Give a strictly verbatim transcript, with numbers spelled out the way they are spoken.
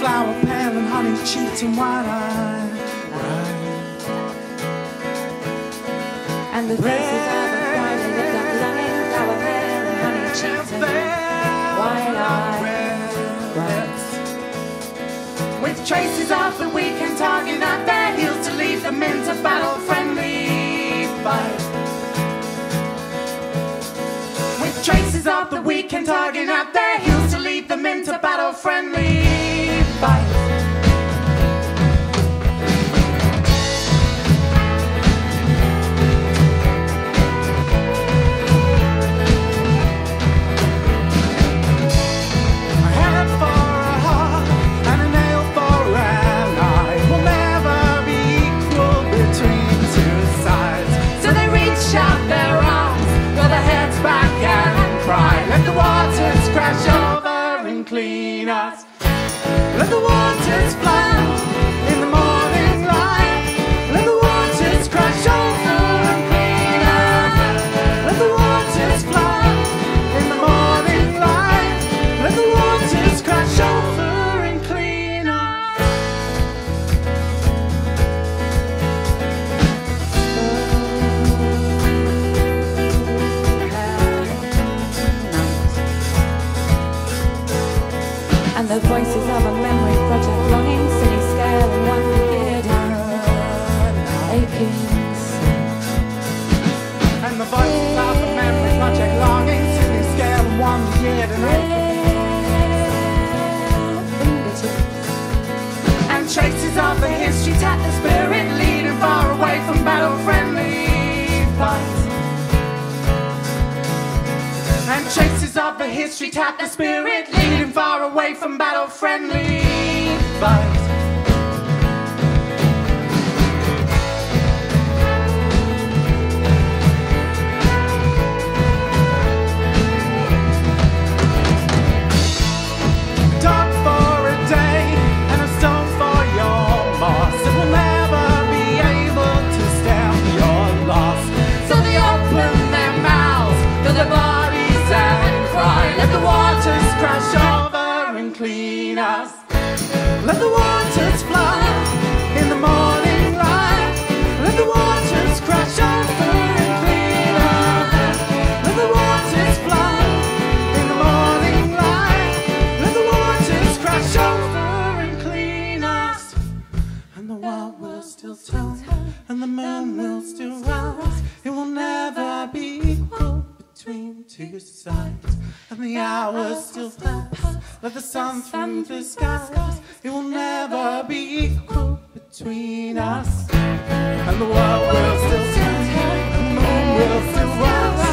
flower pale and honey cheeked and wide eyed. And the faces of the bride and the dark longing, flower pale and honey cheeked and wide eyed. With traces of the weekend tugging at their heels to leave them into battle-friendly fight. With traces of the weekend tugging at their heels to leave them into battle-friendly fight. Clean us. Let the waters flood in the morning light. Let the waters crash over and clean us. Let the waters flood in the morning light. Let the waters crash over and clean us. And the voices of a memory project longing, silly scale and one weird aching soul. And the voices of a memory project longing, silly scale and one weird and aching. And traces of the history tap the spirit leading far away from battle-friendly fights. And traces of the history tap the spirit leading far away from battle-friendly fights. Dog for a day and a stone for your boss. It will never be able to stem your loss. So they open their mouths to the bodies and cry. Let the waters crash over and clean us. Let the waters flood in the morning light. Let the waters crash over and clean us. Let the waters flood in the morning light. Let the waters crash over and clean us. And the world will still turn, and the moon will still rise. It will never be equal between two sides. And the hours still pass, let the sun through the skies. It will never be equal between us. And the world will still turn, and the moon will still rise.